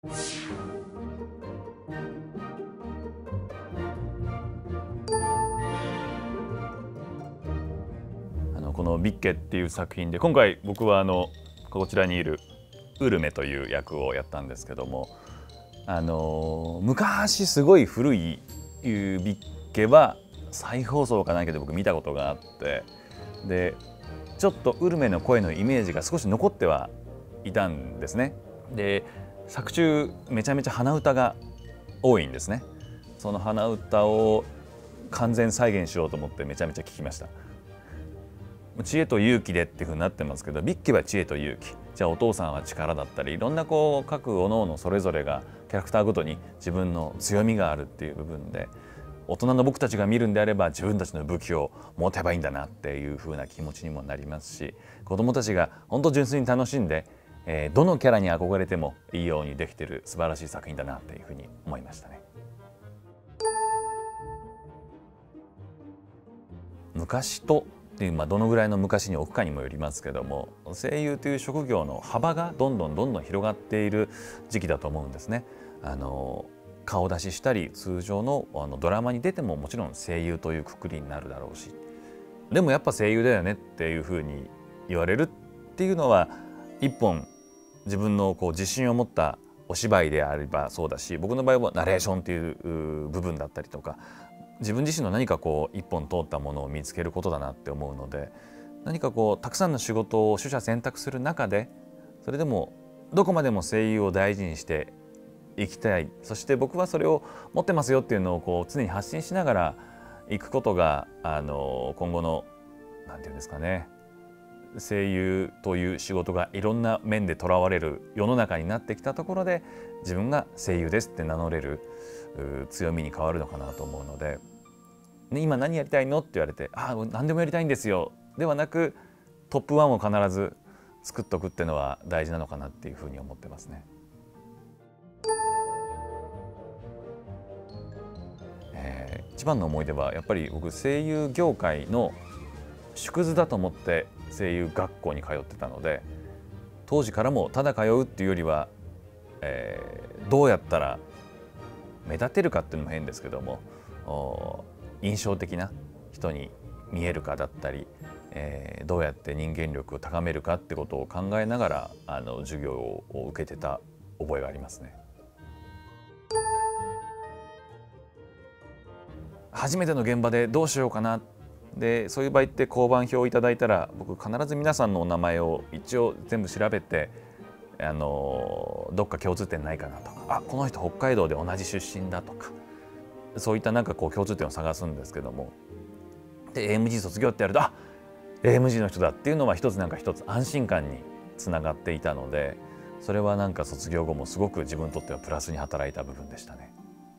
このビッケっていう作品で今回僕はこちらにいるウルメという役をやったんですけども、昔すごい古いビッケは再放送かないけど僕見たことがあって、でちょっとウルメの声のイメージが少し残ってはいたんですね。で作中めちゃめちゃ鼻歌が多いんですね。その鼻歌を完全再現しようと思ってめちゃめちゃ聞きました。知恵と勇気でっていうふうになってますけど、ビッケは知恵と勇気、じゃあお父さんは力だったり、いろんな各おのおのそれぞれがキャラクターごとに自分の強みがあるっていう部分で、大人の僕たちが見るんであれば自分たちの武器を持てばいいんだなっていうふうな気持ちにもなりますし、子どもたちが本当純粋に楽しんで、どのキャラに憧れてもいいようにできてる素晴らしい作品だなっていうふうに思いましたね。昔とっていう、どのぐらいの昔に置くかにもよりますけども、声優という職業の幅がどんどん広がっている時期だと思うんですね。顔出ししたり通常のドラマに出てももちろん声優というくくりになるだろうし、でもやっぱ声優だよねっていうふうに言われるっていうのは、一本自分の自信を持ったお芝居であればそうだし、僕の場合はナレーションっていう部分だったりとか、自分自身の何か一本通ったものを見つけることだなって思うので、何かたくさんの仕事を取捨選択する中で、それでもどこまでも声優を大事にしていきたい、そして僕はそれを持ってますよっていうのを常に発信しながらいくことが今後の何て言うんですかね、声優という仕事がいろんな面でとらわれる世の中になってきたところで、自分が声優ですって名乗れる強みに変わるのかなと思うので、今何やりたいのって言われて、何でもやりたいんですよではなく、トップ1を必ず作っとくっていうのは大事なのかなっていうふうに思ってますね。一番の思い出はやっぱり僕、声優業界の縮図だと思って声優学校に通ってたので、当時からもただ通うっていうよりは、どうやったら目立てるかっていうのも変ですけども、印象的な人に見えるかだったり、どうやって人間力を高めるかってことを考えながら授業を受けてた覚えがありますね。初めての現場でどうしようかな、でそういう場合って交番表をいただいたら、僕必ず皆さんのお名前を一応全部調べて、どっか共通点ないかなとか、この人北海道で同じ出身だとか、そういった共通点を探すんですけども、で AMG 卒業ってやるとAMG の人だっていうのは一つ安心感につながっていたので、それは卒業後もすごく自分にとってはプラスに働いた部分でしたね。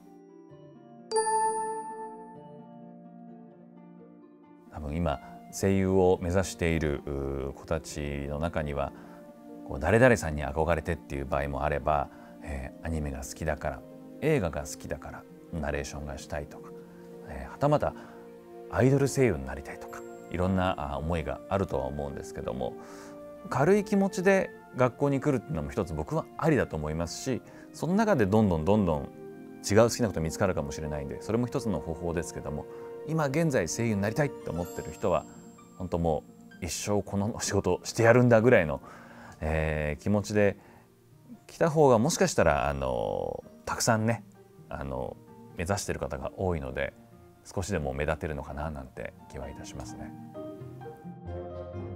多分今声優を目指している子たちの中には、誰々さんに憧れてっていう場合もあれば、アニメが好きだから映画が好きだからナレーションがしたいとか、はたまたアイドル声優になりたいとか、いろんな思いがあるとは思うんですけども、軽い気持ちで学校に来るっていうのも一つ僕はありだと思いますし、その中でどんどん違う好きなこと見つかるかもしれないんで、それも一つの方法ですけども、今現在声優になりたいって思ってる人は本当もう一生この仕事してやるんだぐらいの、気持ちで来た方が、もしかしたらたくさんね目指している方が多いので、少しでも目立てるのかななんて気はいたしますね。